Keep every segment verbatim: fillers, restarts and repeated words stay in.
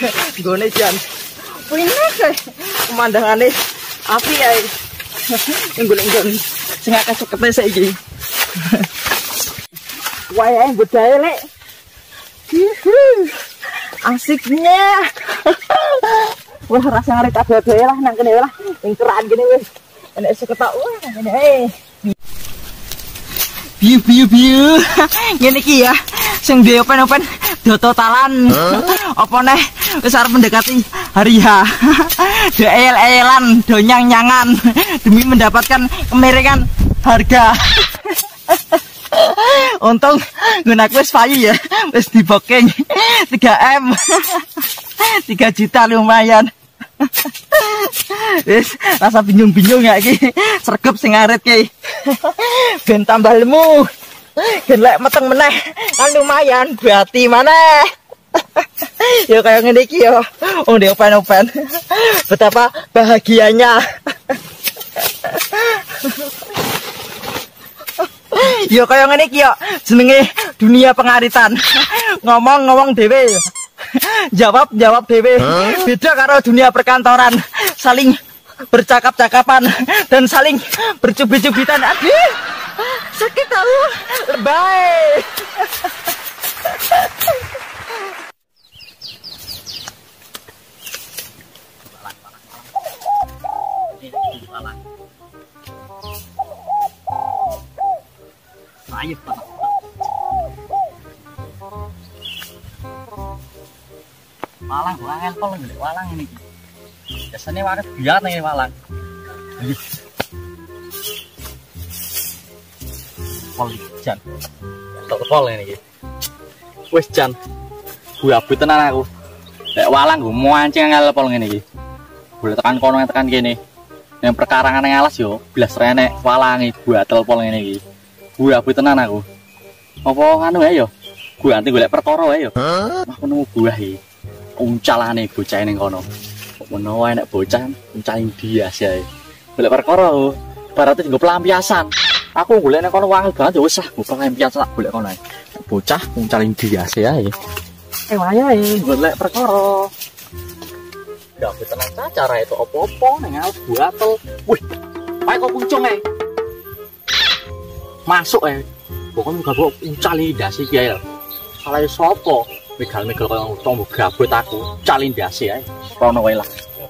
Gone jan. Pinak kae. Pemandangane api ae. Nggolek-nggolek sing akeh sekete saiki. Wae budaya lek. Asiknya. Wah rasa ngarep kabeh lah nang kene lah. Ning keran kene wis. Enek seketok wah nang kene ae. Biu biu biu. Ngene iki ya. Sing duwe open-open do totalan. Apa neh wis arep mendekati hari H. Do el-elan, do nyang-nyangan demi mendapatkan kemiringan harga. Untung nggunaku wis payu ya. Wis di booking tiga M. tiga juta lumayan. Wis rasa bingung-bingung ya iki. Sregep sing arit ki. Ben tambah lemu. Ben lek meteng meneh kan lumayan berarti maneh. Ya kayak ngene iki ya. Oh ndek open-open. Betapa bahagianya. Yo kaya ngene iki yo jenenge dunia pengaritan. Ngomong-ngomong dhewe. Jawab-jawab dhewe. Beda karo dunia perkantoran. Saling bercakap-cakapan dan saling bercubit-cubitan. Aduh. Sakit tahu. Lebay. Ayo, Pak. Walang gua ngempel ngelek walang ini. Biasanya waras biar nih walang. Pol jan. Tok pol ini iki. Wis jan. Gue abut tenan aku. Lek walang gue mancing ngelpol ngene iki. Boleh tekan kono tekan kene. Yang perkarangan yang alas yo, belas renek walangi buat telepon ngene iki. Gue abut tenan aku. Apa nganu ae yo? Gue anti golek perkara ae yo. Aku nemu buah iki. Uncalane bocah ning kono. Menawa enek bocah uncaling bias ya. Golek perkara lho. Barate nggo pelampiasan. Aku golek ning kono wangil banget ya wis ah, nggo pelampiasan tak golek kono ae. Bocah uncaling bias ya. Eh wayahe golek perkara. Ya aku tenang cara itu opo-opo ning buatel. Wih. Pae kok puncung ae. Masuk ae. Pokoknya gak bawa uncali dasi kiai lho. Salah sopo megal-megal kaya tombok gabut aku calin dasi ae. Rono wae lah.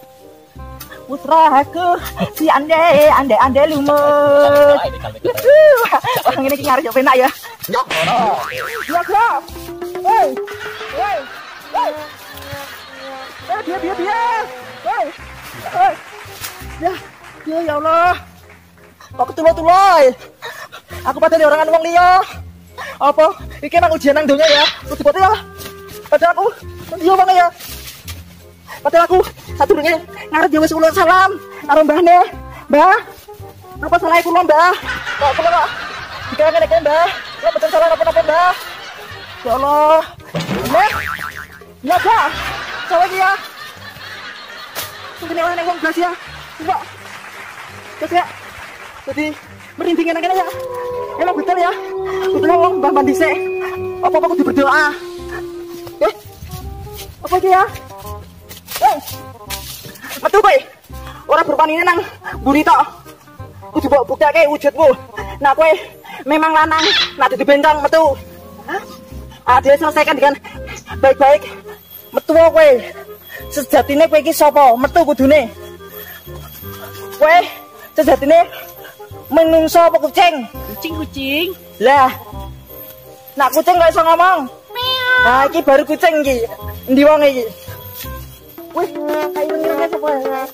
Putraku si ande ande ande lumut. Wah ngene iki ngarep yo penak ya. Yo ngono. Yo yo. Hei. Hei. Hei. Eh dia dia dia. Hei. Hei. Ya, ya ya Allah. Kok ketulo-tulo. Aku padahal orang wong liya. Apa? Iki emang ujian nang donya ya. Kudu bote ya. Padahal aku liya banget ya. Padahal aku sadurunge ngarep ya wis ulun salam karo mbahne. Mbah. Apa salah kula, Mbah? Kok kula kok dikira ngene iki, Mbah? Kula mboten salah apa-apa, Mbah. Ya Allah. Nek. Ya, Mbah. Salah iki ya. Mungkin ana wong blas ya. Coba. Terus ya. Jadi merinding enak ya. Emang betul ya. Betul ngomong Mbah mandi sik. Apa-apa kudu berdoa. Eh. Apa iki ya? Eh. Metu kowe. Ora berpanine nang mburi tok. Kudu mbok buktake wujudmu. Nah kowe memang lanang, nak dadi bencong metu. Ah, dia selesaikan dengan baik-baik. Metu kowe. Sejatine kowe iki sapa? Metu kudune. Kowe sejatine menungso apa kucing? Kucing-kucing. Lah. Nak kucing gak iso ngomong. Meow. Nah, iki baru kucing iki. Endi wong iki? Wih, ayo ngene sapa?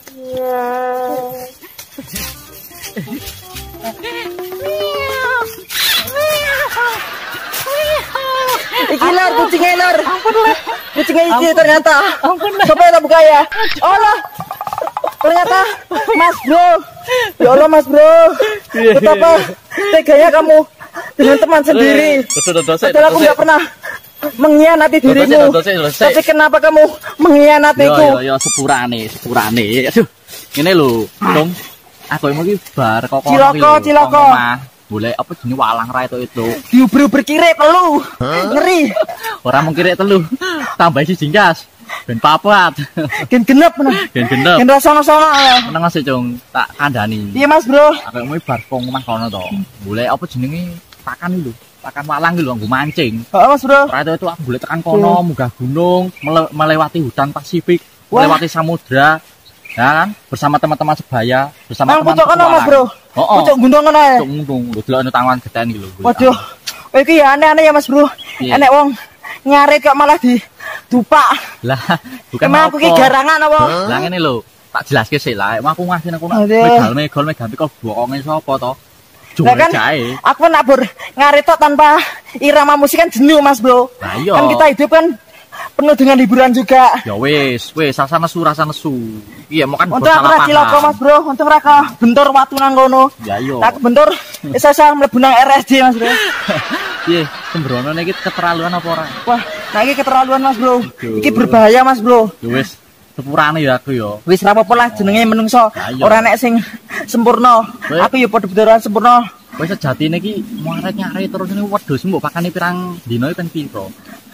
Iki lor, kucingnya lor. Ampun lah. Kucingnya iki ternyata. Ampun lah. Coba kita buka ya. Allah. Ternyata Mas Bro. Ya Allah Mas Bro. Betapa teganya kamu dengan teman sendiri. Padahal aku nggak pernah mengkhianati dirimu. Tapi kenapa kamu mengkhianatiku? Yo yo sepurane, sepurane. Aduh. Ngene lho, Dong. Aku mau iki bar kok Ciloko, ciloko. Boleh apa jenis walang ra itu itu. Diubur-ubur kirek telu. Ngeri. Ora mung kirek telu. Tambah siji gas. Ben papat. Gen genep meneh. Ben genep. Gen sono-sono. Meneng sih, Cung. Tak kandhani. Iya, Mas, Bro. Aku mau bar kong omah kono to. Golek apa jenenge? Pakan lho. Pakan walang lho nggo mancing. Heeh, Mas, Bro. Ora itu aku golek tekan kono, munggah gunung, mele melewati hutan Pasifik, Wah. melewati samudra. Ya kan? Bersama teman-teman sebaya, bersama Nang teman pucuk kono, Mas, Bro. Heeh. Pucuk gunung kono ae. Pucuk gunung, lho delokno tangan geden iki lho. Waduh. Oh, iki ya aneh-aneh ya, Mas, Bro. Iya. Enek wong ngarit kok malah di dupak. Lah, bukan Emang aku ki garangan apa? Lah ngene lho, tak jelaske sik lah. Emang aku ngasih nang kono Aduh. megal-megal megal kok bokonge sapa to? Lah Jure kan, jae. aku nabur ngarit tok tanpa irama musik kan jenuh, Mas, Bro. Lah iya. Kan kita hidup kan penuh dengan hiburan juga. Ya wis, wis rasa nesu rasa nesu. Iya, mau kan Untuk aku ra cilaka, Mas, Bro. Untuk ra ka bentor watu nang kono. Ya iya. Tak bentor isa saya mlebu nang R S D, Mas, Bro. Piye, sembrono iki keterlaluan apa ora? Wah, nah iki keterlaluan, Mas, Bro. Aduh. Iki berbahaya, Mas, Bro. Ya wis, sepurane ya aku ya. Wis ra apa-apa lah jenenge menungso. Lah iya. Ora nek sing sempurna. Weh. Aku ya padha-padha sempurna. Wis sejatine iki muaret nyari terus ini wedhus mbok pakane pirang dina iki ben piro?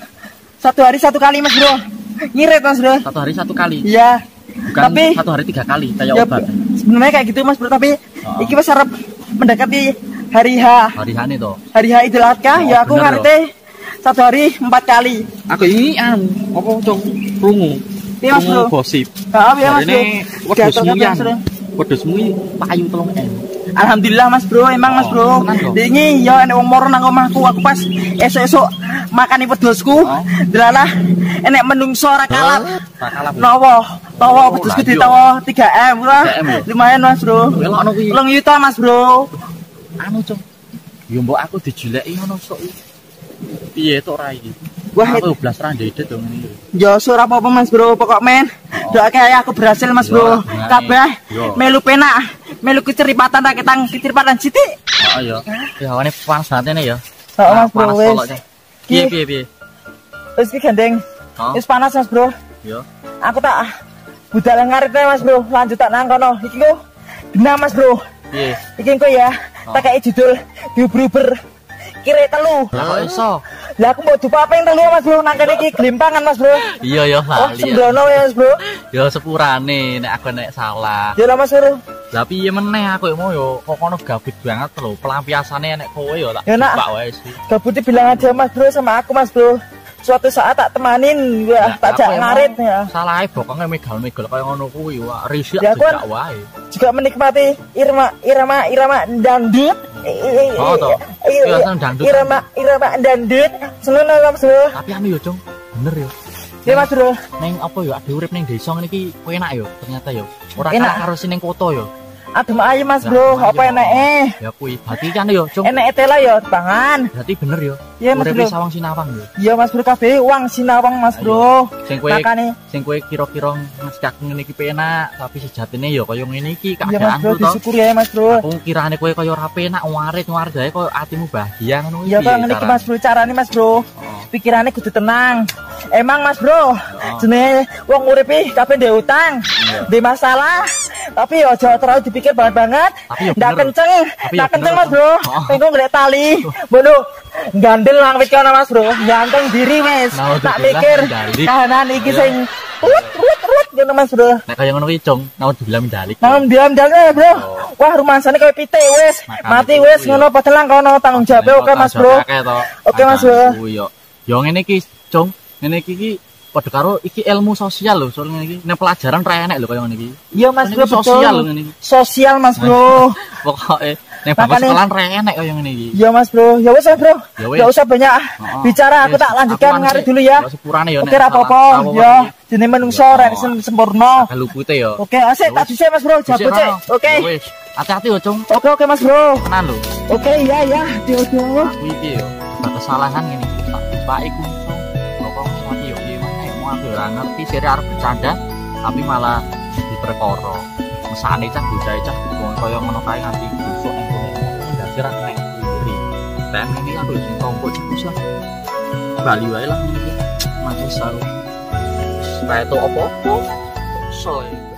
Satu hari satu kali, Mas, Bro. Ngirit, Mas, Bro. Satu hari satu kali. Iya. Bukan Tapi satu hari tiga kali kayak ya, obat. sebenarnya kayak gitu, Mas, Bro, tapi Oh. iki wis arep mendekati hari H. Hari hani to. Hari H Idul Adha, Oh, ya aku bener ngarite satu hari empat kali. Aku ini anu, apa cung rungu. Iya, Mas, Bro. Gosip. Heeh, ya, Mas, Bro. Ini Gatel wedhusmu kabeh, yang Mas, Bro. wedhusmu iki payu telung ewu. Alhamdulillah, Mas, Bro, emang, Mas, Bro. Oh, tenan, Bro. Ini ya enek wong moro nang omahku, aku pas esuk-esuk makani wedhusku, Oh. delalah enek menungso ra kalap. Tak kalah. Bu. Nawa, tawa Oh, wedhusku lah, iya. ditawa tiga M lah. tiga M, ya? Lumayan, Mas, Bro. Welokno kuwi. Telung juta, Mas, Bro. Anu cung. Yo mbok aku dijileki ngono sok iki. Piye to ora iki? Wah, aku blas ra ndedet dong ini. Ya ora apa-apa, Mas, Bro. Pokok men, doake ae aku berhasil, Mas, Bro. Yo, nah, Kabeh yo. melu penak, melu keceripatan ra ketang keceripatan sithik. Heeh ya. Ya hawane panas banget ini ya. Heeh, Mas, Bro, Panas wis. koloknya. Piye Ki- piye piye. Wis ki gandeng. Oh. Wis panas, Mas, Bro. Yo. Aku tak budal ngarit Mas, Bro. Lanjut tak nang kono. Iki ku genah, Mas, Bro. Piye? Iki ku ya, Oh. tak kei judul diuber-uber kira telu. Lah kok iso? Lah aku mau dupa apa yang telu, Mas, Bro. Nang kene iki glimpangan, Mas, Bro. Iya ya Oh, lali. ya. sembrono ya, Mas, Bro. Ya sepurane nek aku nek salah. Ya lah, Mas, Bro. Lah piye meneh aku mau yo kok kono gabut banget lho. Pelampiasane nek kowe yo tak Ya, nak. buka wae sih. Gabutnya bilang aja, Mas, Bro, sama aku, Mas, Bro. Suatu saat tak temanin, wah, tak jak ngarit ya. Salahe bokonge megal-megal kaya ngono kuwi wah risik Ya, kan. jak wae. Juga menikmati irama irama irama dangdut. Oh, toh. Iya, seneng dangdut. Irama irama dangdut. Seneng, Mas, Bro. Tapi anu yo, Cung. Bener yo. Ya, Mas, Bro. Neng apa yo ade urip ning desa ngene iki enak yo ternyata yo. Ora Enak. kalah karo sing ning kota yo. Adem aja, Mas, Nah, Bro. nah, Apa iya. enake? Ya kuwi berarti kan yo, Cung. Enek tela ya pangan. Berarti bener yo. Iya, Mas, Urip Bro. sawang sinawang yo. Iya, Mas, Bro, kabeh uang sinawang, Mas, Bro. Sing kowe Makane sing kowe kira-kira ngasih aku ngene iki penak, tapi sejatine yo kaya ngene iki iya, Mas, Bro, keadaanku to. disyukuri ya, Mas, Bro. Aku kirane kowe kaya ora penak warit warit ae kaya atimu bahagia ngono Iya, Bang, ngene iki, Mas, Bro, carane, Mas, Bro. Oh. Pikirannya kudu tenang. Emang, Mas, Bro, Oh. jenenge wong urip iki kabeh ndek utang, Iya. ndek masalah. Tapi ya aja terlalu dipikir banget-banget. Tapi ya Ndak bener. kenceng, Tapi ya ndak kenceng, bener, Mas, Bro. Oh. Engko ngelek tali. Bono, gandel nang wit kono, Mas, Bro. Ganteng diri wis. Nah, Tak alhamdulillah, mikir gandalik. kahanan iki Iya. sing rut rut rut ngono, Mas, Bro. Nek kaya ngono kuwi, Cung, nau dibilang mendalik. Nang diam dalem, Bro. Oh. Wah, rumangsane koyo pite wis. Makane Mati kuwi wis yo. ngono padahal nang kono tanggung jawab oke, Mas, Bro. Oke, Mas, Bro. Yo. Yo ngene iki, Cung. Ngene iki iki padha karo iki ilmu sosial lho, soal ngene iki. Nek pelajaran ra enek lho kaya ngene iki. Iya, Mas, Ini Bro, betul. sosial lho ngene iki. Sosial, Mas, Bro. Pokoke nek bangku Makane- sekolahan ra enek kaya ngene iki. Iya, Mas, Bro. Ya wis, Mas, Bro. Ya wis. Enggak usah banyak Heeh. bicara, aku Wis, tak lanjutkan aku ngarit langsung- dulu ya. ya, sepurane yo, Oke, nek ra salah- apa-apa. salah apa Ya, iki. jenenge menungso Ya, rek oh. sem- sempurna. Kalau putih yo. Oke, asik tak dhisik, Mas, Bro. Jabut, Cek. Oke. Ya wis. Hati-hati yo, Cung. Oke, oke, Mas, Bro. Tenan lho. Oke, iya, iya. Dio-dio. Aku iki yo, ada kesalahan ngene iki. Tak tibake ku. Kok mati yo piye meneh. Mau aku ora ngerti sire arep bercanda, tapi malah diperkara. Mesane cah bocah cah wong kaya ngono kae nganti busuk ning kene. Dadi ra nek ngiri. Dan ini aku sing tombok cepus lah. Bali wae lah ngene iki. Masih saru. Kayak to opo-opo. Soe.